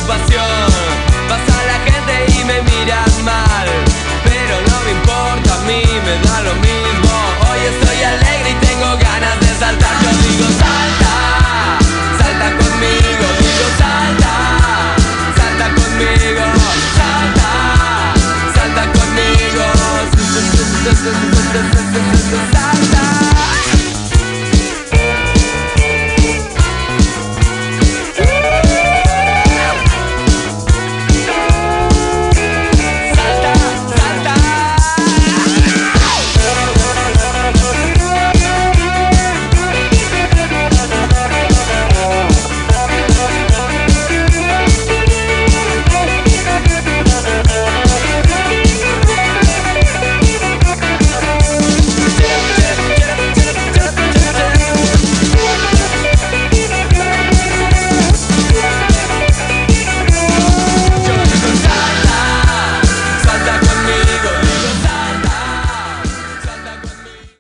preocupación. Pasa la gente y me miran mal, pero no me importa, a mí me da lo mismo. Hoy estoy alegre y tengo ganas de saltar.